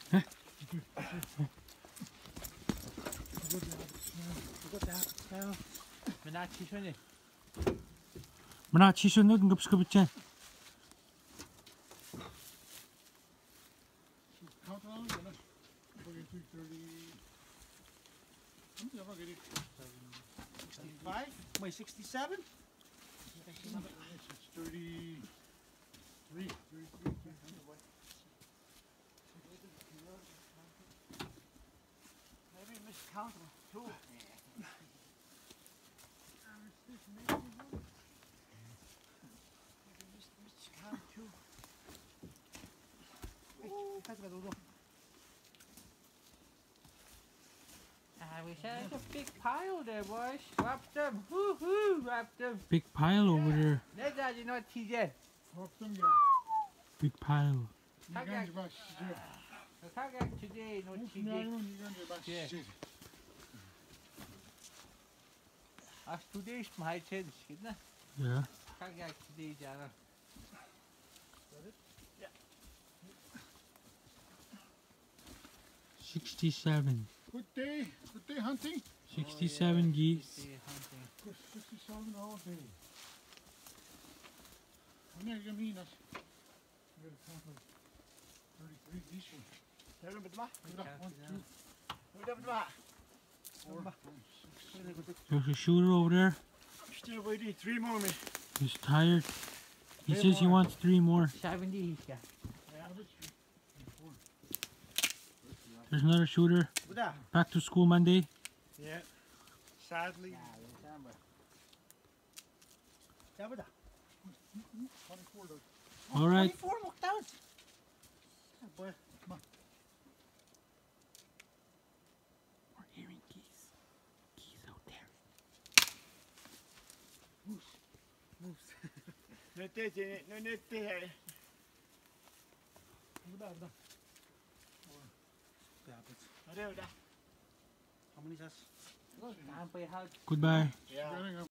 Mna chisho no ngap skubche. My 67? 33. Maybe miscounted too. We had a big pile there, boys. Wrap them. Woo-hoo, wrap them. Big pile over there. That's how you know TJ. Big pile. Kagak today, no TJ. As today's my chance, isn't it? Yeah. Kagak today, Jana. 67. Good day hunting. 67 geese. 67 all day. I'm not gonna mean us. We got a count of 33 geese. There are but 1, 2, 4, 5, 6, 7. There's a shooter over there. Still waiting 3 more minutes. He's tired. He says he wants 3 more. 70, yeah. There's another shooter. Buddha. Back to school Monday. Yeah. Sadly. Yeah, Buddha. 24 though. All right. 24 look down. Boy, come on. We're hearing geese. Geese out there. moose. No tete, no nete. Buddha, Buddha. Buddha. How many has? Time for your hug. Goodbye. Yeah.